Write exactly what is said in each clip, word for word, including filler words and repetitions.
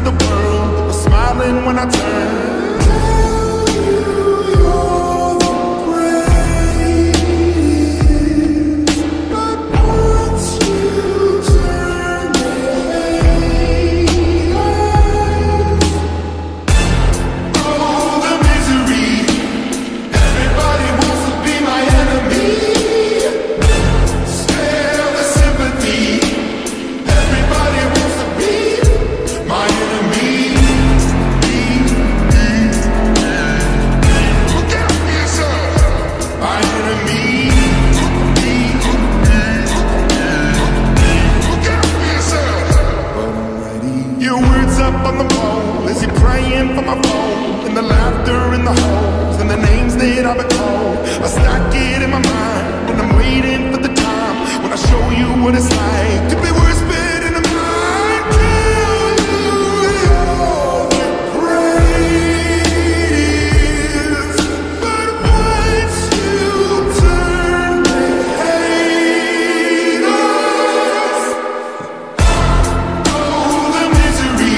the world was smiling when I turned. Up on the wall, is he praying for my phone? And the laughter in the holes, and the names that I've been called. I stack it in my mind, and I'm waiting for the time when I show you what it's like to be whispered in the mind. Tell you all the praise, but once you turn they hate us. Oh, the misery.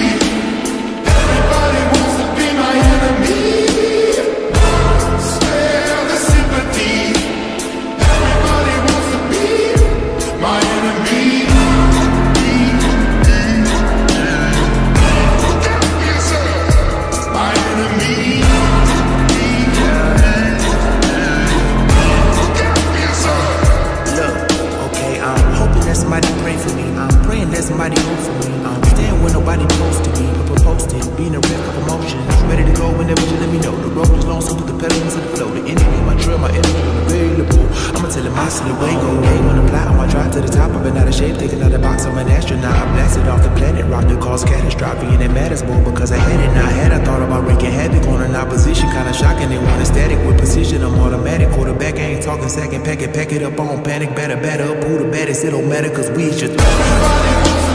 Somebody pray for me, I'm praying that somebody hope for me. I'm staying where nobody supposed to be, but posted, being a wreck of emotions. Ready to go whenever you let me know. The road is long, so put the pedal into the flow. The enemy, my trail, my energy unavailable. I'ma tell him I see the way go. Game on the plot, on my drive to the top. I've been out of shape, taking out the box. I'm an astronaut. I blasted off the planet, rock that caused catastrophe, and it matters more because I had it. Now I had I thought about wreaking havoc on an opposition, kinda shocking. They want a static with precision. I'm automatic, quarterback. I ain't talking second, pack it, pack it up on panic, batter, batter up. Who the baddest? It don't matter, cause we should.